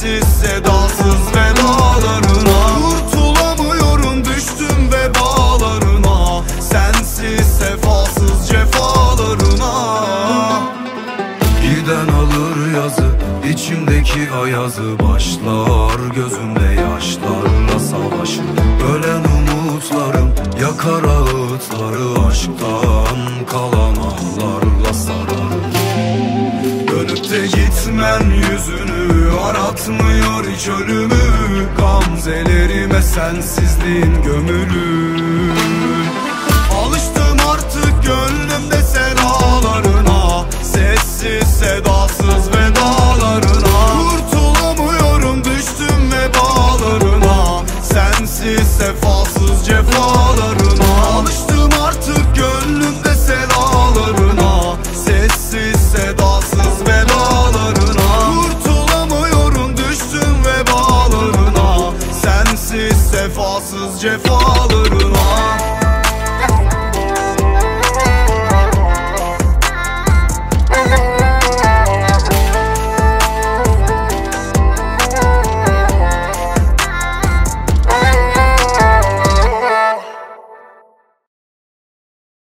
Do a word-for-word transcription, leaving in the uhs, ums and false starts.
sensiz sedasız vedalarına. Kurtulamıyorum düştüm vebalarına, sensiz sefasız cefalarına. Giden alır yazı, içimdeki ayazı, başlar gözümde yaşlarla savaşı. Ölen umutlarım yakar ağıtları, aşktan kalan ahlarla sarar. Dönüp de gitmen yüzünü aratmıyor hiç ölümü, gamzelerime sensizliğin gömülü. Alıştım artık gönlümde selalarına, sessiz sedasız vedalarına. Kurtulamıyorum düştüm vebalarına, sensiz sefasız cefalarına. Alıştım artık gönlümde selalarına, sessiz sedasız vedalarına. Kurtulamıyorum düştüm vebalarına, sensiz sefasız cefalarına.